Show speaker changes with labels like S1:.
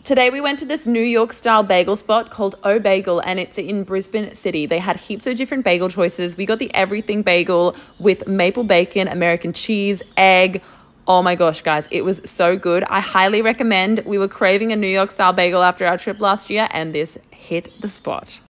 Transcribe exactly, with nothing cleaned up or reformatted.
S1: Today we went to this New York style bagel spot called O Bagel, and it's in Brisbane City. They had heaps of different bagel choices. We got the everything bagel with maple bacon, American cheese, egg. Oh my gosh, guys, it was so good. I highly recommend. We were craving a New York style bagel after our trip last year, and this hit the spot.